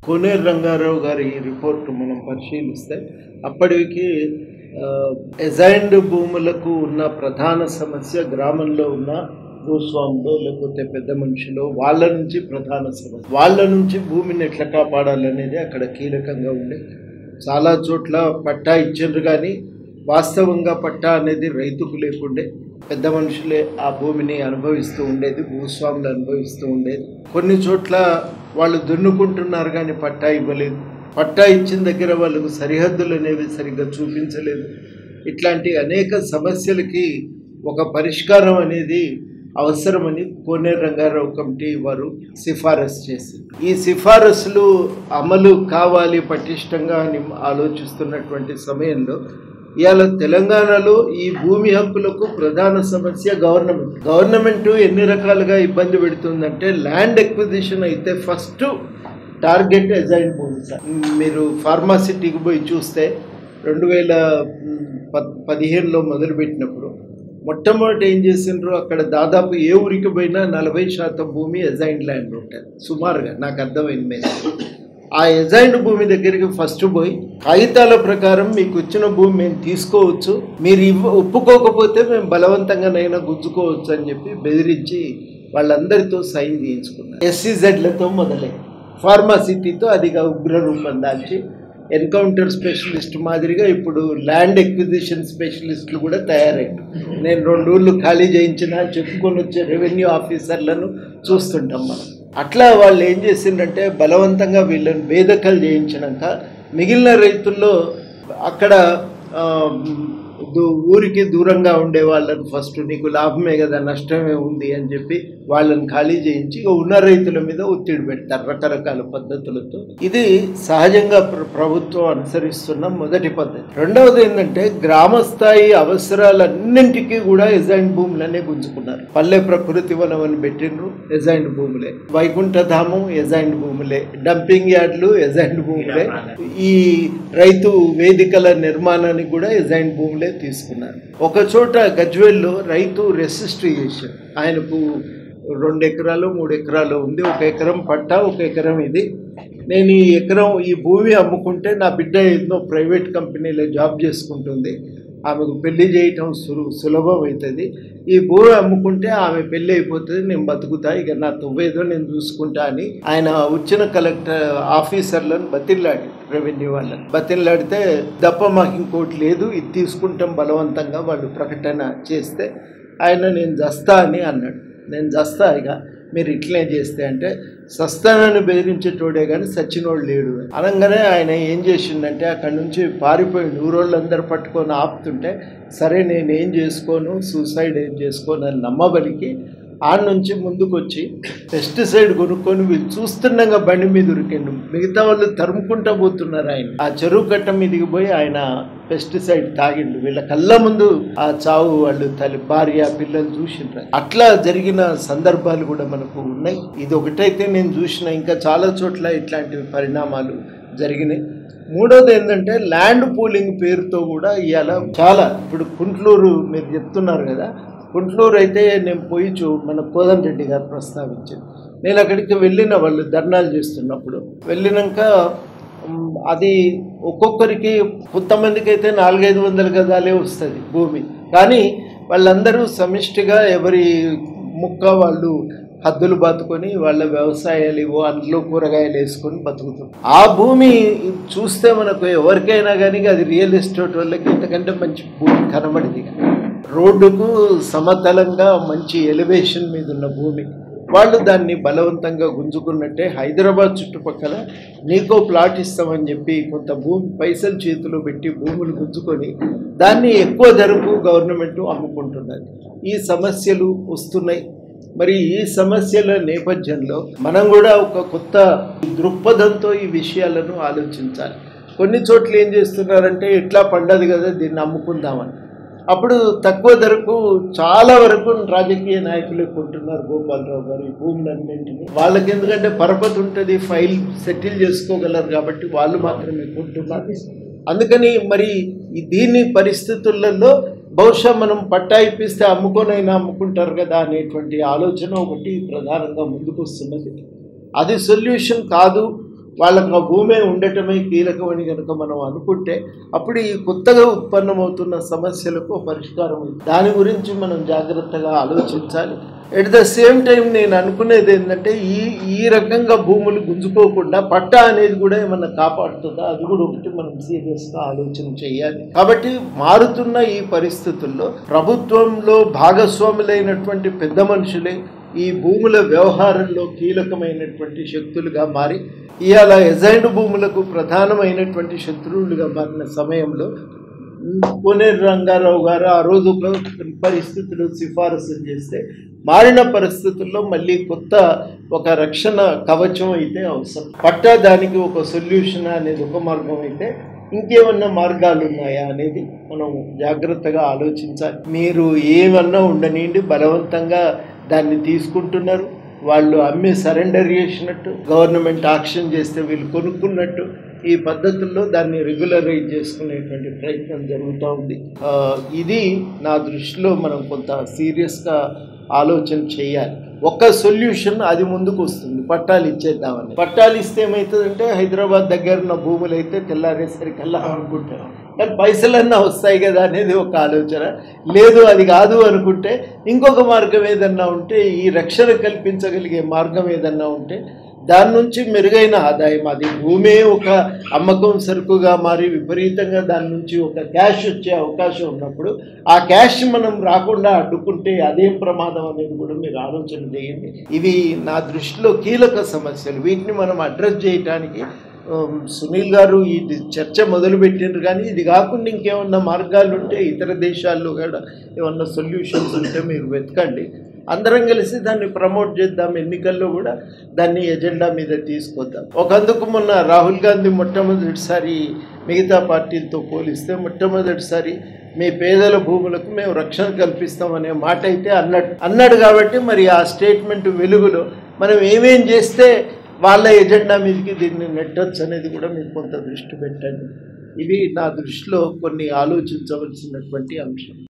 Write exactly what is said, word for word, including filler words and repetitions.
కోనేరు రంగారావు గారి రిపోర్ట్ మనం పరిశీలిస్తే అప్పటికి ఎజైన్డ్ భూములకు ఉన్న ప్రధాన సమస్య గ్రామంలో ఉన్న భూస్వాములు లేకపోతే పెద్ద మనుషులు వాళ్ళ నుంచి ప్రధాన సమస్య వాళ్ళ నుంచి భూమిని ఎట్లా కాపాడాలనేది అక్కడ కీలకంగా ఉండే. చాలా చోట్ల పట్టా ఇచ్చిండ్రు కానీ వాస్తవంగా పట్టా అనేది రైతుకు లేకుండే, పెద్ద మనుషులే ఆ భూమిని అనుభవిస్తూ ఉండేది, భూస్వాములు అనుభవిస్తూ ఉండేది. కొన్ని చోట్ల వాళ్ళు దున్నుకుంటున్నారు కానీ పట్టా ఇవ్వలేదు, పట్టా ఇచ్చిన దగ్గర వాళ్ళకు సరిహద్దులు అనేవి సరిగ్గా చూపించలేదు. ఇట్లాంటి అనేక సమస్యలకి ఒక పరిష్కారం అనేది అవసరమని కోనేరు రంగారావు కమిటీ వారు సిఫారసు చేసి ఈ సిఫారసులు అమలు కావాలి పటిష్టంగా అని ఆలోచిస్తున్నటువంటి సమయంలో ఇవాళ తెలంగాణలో ఈ భూమి హక్కులకు ప్రధాన సమస్య గవర్నమెంట్ గవర్నమెంట్ ఎన్ని రకాలుగా ఇబ్బంది పెడుతుందంటే ల్యాండ్ ఎక్విజిషన్ అయితే ఫస్ట్ టార్గెట్ ఎజైన్ భూమి. సార్ మీరు ఫార్మాసిటీకి పోయి చూస్తే రెండు వేల పదిహేనులో మొదలుపెట్టినప్పుడు మొట్టమొదటి ఏం చేసిండ్రు, అక్కడ దాదాపు ఏ ఊరికి పోయినా నలభై శాతం భూమి ఎజైన్ ల్యాండ్ ఉంటుంది సుమారుగా, నాకు అర్థమైంది. మేము ఆ ఎజైన్డ్ భూమి దగ్గరికి ఫస్ట్ పోయి కాగితాల ప్రకారం మీకు వచ్చిన భూమి మేము తీసుకోవచ్చు, మీరు ఇవ్వ ఒప్పుకోకపోతే మేము బలవంతంగానైనా గుంజుకోవచ్చు అని చెప్పి బెదిరించి వాళ్ళందరితో సైన్ చేయించుకున్నాం. ఎస్సీజెడ్లతో మొదలై ఫార్మాసిటీతో అదిగా ఉగ్ర రూపం దాల్చి ఎన్కౌంటర్ స్పెషలిస్ట్ మాదిరిగా ఇప్పుడు ల్యాండ్ ఎక్విజిషన్ స్పెషలిస్టులు కూడా తయారయ్యారు. నేను రెండు ఊళ్ళు ఖాళీ చేయించిన చెప్పుకొని వచ్చే రెవెన్యూ ఆఫీసర్లను చూస్తుంటాం మనం. అట్లా వాళ్ళు ఏం చేసిందంటే బలవంతంగా వీళ్ళని వేదికలు చేయించినాక మిగిలిన రైతుల్లో అక్కడ ఊరికి దూరంగా ఉండే వాళ్ళని ఫస్ట్ నీకు లాభమే కదా నష్టమే ఉంది అని చెప్పి వాళ్ళని ఖాళీ చేయించి ఉన్న రైతుల మీద ఒత్తిడి పెడతారు రకరకాల పద్ధతులతో. ఇది సహజంగా ప్రభుత్వం అనుసరిస్తున్న మొదటి పద్ధతి. రెండవది ఏంటంటే గ్రామ స్థాయి అవసరాలన్నింటికీ కూడా ఎజైన్ భూములనే గుంజుకున్నారు. పల్లె ప్రకృతి వనం అని పెట్టిండ్రు, ఎజైన్ భూములే. వైకుంఠధామం ఎజైన్ భూములే. డంపింగ్ యార్డ్లు ఎజైన్ భూములే. ఈ రైతు వేదికల నిర్మాణానికి కూడా ఎజైన్ భూములే తీసుకున్నారు. ఒక చోట గజ్వేల్లో రైతు రెసిస్ట్ చేశారు. ఆయనకు రెండు ఎకరాలు మూడు ఎకరాలు ఉంది, ఒక ఎకరం పట్టా ఒక ఎకరం ఇది, నేను ఈ ఎకరం ఈ భూమి అమ్ముకుంటే నా బిడ్డ ఏదో ప్రైవేట్ కంపెనీలో జాబ్ చేసుకుంటుంది, ఆమెకు పెళ్లి చేయటం సులు సులభం అవుతుంది, ఈ భూమి అమ్ముకుంటే ఆమె పెళ్ళి అయిపోతుంది, నేను బతుకుతా, ఇక నా తవ్వేదో నేను చూసుకుంటా అని ఆయన వచ్చిన కలెక్టర్ ఆఫీసర్లను బతిల్లాడి రెవెన్యూ వాళ్ళని బతిల్లాడితే తప్ప మాకు ఇంకోటి లేదు, ఇది తీసుకుంటాం బలవంతంగా వాళ్ళు ప్రకటన చేస్తే ఆయన నేను జస్తా అని అన్నాడు. నేను జస్తా ఇక మీరు ఇట్లనే చేస్తే అంటే సస్తానాన్ని బెదిరించేటోడే కానీ సచ్చినోడు లేడు అనగానే ఆయన ఏం చేసిండంటే అక్కడి నుంచి పారిపోయి ఊరోళ్ళందరూ పట్టుకొని ఆపుతుంటే సరే నేను ఏం చేసుకోను సూసైడ్ ఏం చేసుకోను అని నమ్మబలికి ఆడ నుంచి ముందుకు వచ్చి పెస్టిసైడ్ కొనుక్కొని వీళ్ళు చూస్తుండగా బండి మీద ఉరికిండు. మిగతా వాళ్ళు తరుముకుంటా పోతున్నారు. ఆయన ఆ చెరువు కట్ట మీదకి పోయి ఆయన పెస్టిసైడ్ తాగిండు. వీళ్ళ కళ్ళ ముందు ఆ చావు వాళ్ళు తల్లి భార్య పిల్లలు చూసిండ్రు. అట్లా జరిగిన సందర్భాలు కూడా మనకు ఉన్నాయి. ఇది ఒకటైతే నేను చూసిన, ఇంకా చాలా చోట్ల ఇట్లాంటి పరిణామాలు జరిగినాయి. మూడోది ఏంటంటే ల్యాండ్ పూలింగ్ పేరుతో కూడా ఇవాళ చాలా, ఇప్పుడు కుంట్లూరు మీరు చెప్తున్నారు కదా, కుంట్లూరు అయితే నేను పోయి చూ మన కోదండ రెడ్డి గారు ప్రస్తావించాను. నేను అక్కడికి వెళ్ళిన వాళ్ళు ధర్నాలు చేస్తున్నప్పుడు వెళ్ళినాక అది ఒక్కొక్కరికి కొంతమందికి అయితే నాలుగైదు వందల గజాలే వస్తుంది భూమి, కానీ వాళ్ళందరూ సమిష్టిగా ఎవరి ముక్క వాళ్ళు హద్దులు బాతుకొని వాళ్ళ వ్యవసాయాలు ఇవో అందులో కూరగాయలు వేసుకొని బతుకుతారు. ఆ భూమి చూస్తే మనకు ఎవరికైనా కానీ అది రియల్ ఎస్టేట్ వాళ్ళకి ఇంతకంటే మంచి భూమి కనబడింది. రోడ్డుకు సమతలంగా మంచి ఎలివేషన్ మీద ఉన్న భూమి వాళ్ళు దాన్ని బలవంతంగా గుంజుకున్నట్టే హైదరాబాద్ చుట్టుపక్కల నీకో ప్లాట్ ఇస్తామని చెప్పి కొంత భూమి పైసలు చేతిలో పెట్టి భూములు గుంజుకొని దాన్ని ఎక్కువ ధరకు గవర్నమెంట్ అమ్ముకుంటున్నది. ఈ సమస్యలు వస్తున్నాయి. మరి ఈ సమస్యల నేపథ్యంలో మనం కూడా ఒక కొత్త దృక్పథంతో ఈ విషయాలను ఆలోచించాలి. కొన్ని చోట్ల ఏం చేస్తున్నారంటే ఇట్లా పండదు కదా దీన్ని అమ్ముకుందామని, అప్పుడు తక్కువ ధరకు చాలా వరకు రాజకీయ నాయకులు కొంటున్నారు. గోపాలరావు గారు ఈ భూములన్నింటినీ వాళ్ళకి ఎందుకంటే పరపతి ఉంటుంది, ఫైల్ సెటిల్ చేసుకోగలరు కాబట్టి వాళ్ళు మాత్రమే కొంటున్నారు. అందుకని మరి దీని పరిస్థితులలో బహుశా మనం పట్టా ఇప్పిస్తే అమ్ముకొనైనా అమ్ముకుంటారు కదా అనేటువంటి ఆలోచన ఒకటి ప్రధానంగా ముందుకు వస్తున్నది. అది సొల్యూషన్ కాదు. వాళ్ళకు ఆ భూమే ఉండటమే కీలకమని కనుక మనం అనుకుంటే అప్పుడు ఈ కొత్తగా ఉత్పన్నమవుతున్న సమస్యలకు పరిష్కారం ఉంది. దాని గురించి మనం జాగ్రత్తగా ఆలోచించాలి. ఎట్ ద సేమ్ టైం నేను అనుకునేది ఏంటంటే ఈ ఈ రకంగా భూములు గుంజుకోకుండా పట్టా అనేది కూడా ఏమన్నా కాపాడుతుందా, అది కూడా ఒకటి మనం సీరియస్గా ఆలోచన చేయాలి. కాబట్టి మారుతున్న ఈ పరిస్థితుల్లో ప్రభుత్వంలో భాగస్వాములైనటువంటి పెద్ద మనుషులే ఈ భూముల వ్యవహారంలో కీలకమైనటువంటి శక్తులుగా మారి ఇవాళ ఎజైన్డ్ భూములకు ప్రధానమైనటువంటి శత్రువులుగా మారిన సమయంలో కోనేరు రంగారావు గారు ఆ రోజు పరిస్థితులు సిఫారసు చేస్తే మారిన పరిస్థితుల్లో మళ్ళీ కొత్త ఒక రక్షణ కవచం అయితే అవసరం. పట్టా దానికి ఒక సొల్యూషన్ అనేది ఒక మార్గం అయితే ఇంకేమన్నా మార్గాలు ఉన్నాయా అనేది మనం జాగ్రత్తగా ఆలోచించాలి. మీరు ఏమన్నా ఉండనివ్వండి, బలవంతంగా దాన్ని తీసుకుంటున్నారు. వాళ్ళు అమ్మి సరెండర్ చేసినట్టు, గవర్నమెంట్ ఆక్షన్ చేస్తే వీళ్ళు కొనుక్కున్నట్టు ఈ పద్ధతుల్లో దాన్ని రెగ్యులరైజ్ చేసుకునేటువంటి ప్రయత్నం జరుగుతూ ఉంది. ఇది నా దృష్టిలో మనం కొంత సీరియస్గా ఆలోచన చేయాలి. ఒక్క సొల్యూషన్ అది ముందుకు వస్తుంది, పట్టాలు ఇచ్చేద్దామని. పట్టాలు ఇస్తే ఏమవుతుందంటే హైదరాబాద్ దగ్గర ఉన్న భూములు అయితే తెల్లారేసరికల్లా అనుకుంటాం, కానీ పైసలన్నా వస్తాయి కదా అనేది ఒక ఆలోచన. లేదు అది కాదు అనుకుంటే ఇంకొక మార్గం ఏదన్నా ఉంటే, ఈ రక్షణ కల్పించగలిగే మార్గం ఏదన్నా ఉంటే దాని నుంచి మెరుగైన ఆదాయం, అది భూమే ఒక అమ్మకం సరుకుగా మారి విపరీతంగా దాని నుంచి ఒక క్యాష్ వచ్చే అవకాశం ఉన్నప్పుడు ఆ క్యాష్ మనం రాకుండా అడ్డుకుంటే అదేం ప్రమాదం అనేది కూడా మీరు ఆలోచన చేయండి. ఇవి నా దృష్టిలో కీలక సమస్యలు. వీటిని మనం అడ్రస్ చేయడానికి సునీల్ గారు ఈ చర్చ మొదలుపెట్టినారు, కానీ ఇది కాకుండా ఇంకేమన్నా మార్గాలు ఉంటే ఇతర దేశాల్లో కూడా ఏమన్నా సొల్యూషన్స్ ఉంటే మీరు వెతకండి. అందరం కలిసి దాన్ని ప్రమోట్ చేద్దాం. ఎన్నికల్లో కూడా దాన్ని ఎజెండా మీద తీసుకొద్దాం. ఒకందుకు మొన్న రాహుల్ గాంధీ మొట్టమొదటిసారి మిగతా పార్టీలతో పోలిస్తే మొట్టమొదటిసారి మీ పేదల భూములకు మేము రక్షణ కల్పిస్తామనే మాట అయితే అన్నాడు అన్నాడు కాబట్టి మరి ఆ స్టేట్మెంట్ వెలుగులో మనం ఏమేం చేస్తే వాళ్ళ ఎజెండా మీదకి దీన్ని నెట్టొచ్చు అనేది కూడా మీరు కొంత దృష్టి పెట్టండి. ఇవి నా దృష్టిలో కొన్ని ఆలోచించవలసినటువంటి అంశం.